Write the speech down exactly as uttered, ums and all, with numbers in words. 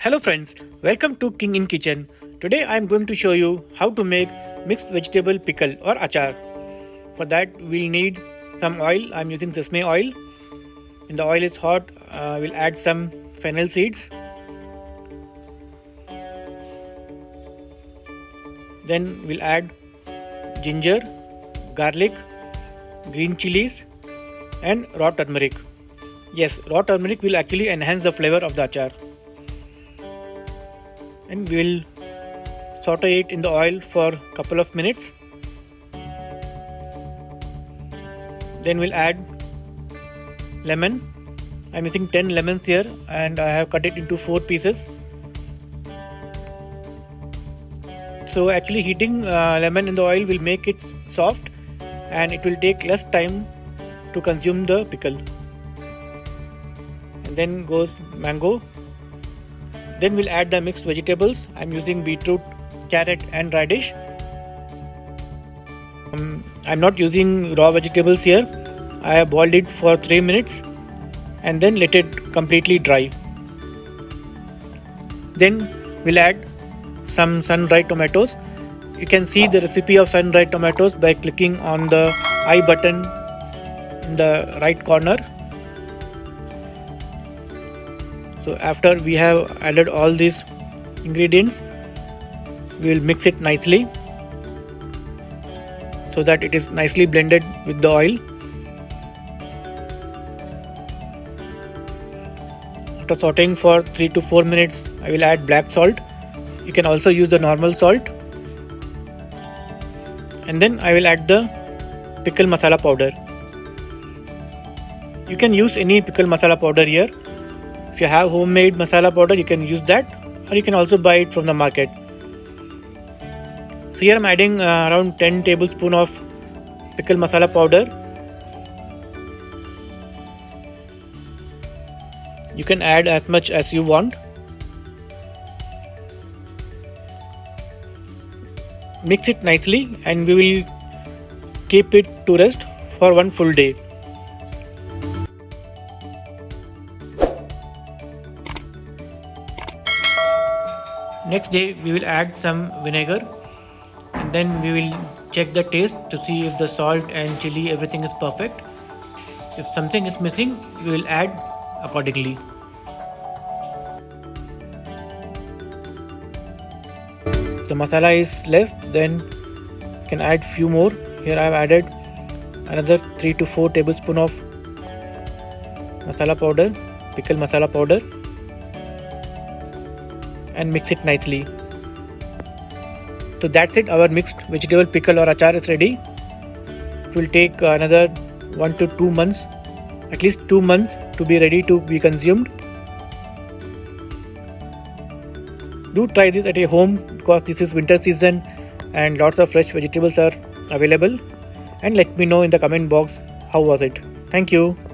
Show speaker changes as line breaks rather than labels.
Hello friends, welcome to King in Kitchen. Today I am going to show you how to make mixed vegetable pickle or achar. For that we'll need some oil. I am using sesame oil. When the oil is hot, uh, we'll add some fennel seeds. Then we'll add ginger, garlic, green chillies and raw turmeric. Yes, raw turmeric will actually enhance the flavor of the achar. And we'll saute it in the oil for a couple of minutes. Then we'll add lemon. I'm using ten lemons here and I have cut it into four pieces. So actually heating uh, lemon in the oil will make it soft and it will take less time to consume the pickle. And then goes mango. Then we'll add the mixed vegetables. I'm using beetroot, carrot and radish. Um, I'm not using raw vegetables here. I have boiled it for three minutes and then let it completely dry. Then we'll add some sun-dried tomatoes. You can see the recipe of sun-dried tomatoes by clicking on the I button in the right corner. So after we have added all these ingredients, we will mix it nicely so that it is nicely blended with the oil. After sauteing for three to four minutes, I will add black salt. You can also use the normal salt. And then I will add the pickle masala powder. You can use any pickle masala powder here. If you have homemade masala powder, you can use that, or you can also buy it from the market. So here I am adding uh, around ten tablespoons of pickle masala powder. You can add as much as you want. Mix it nicely and we will keep it to rest for one full day. Next day we will add some vinegar and then we will check the taste to see if the salt and chili everything is perfect. If something is missing, we will add accordingly. The masala is less, then you can add few more. Here I have added another three to four tablespoons of masala powder, pickle masala powder, and mix it nicely. So that's it, our mixed vegetable pickle or achar is ready. It will take another one to two months, at least two months to be ready to be consumed. Do try this at your home because this is winter season and lots of fresh vegetables are available. And let me know in the comment box how was it. Thank you.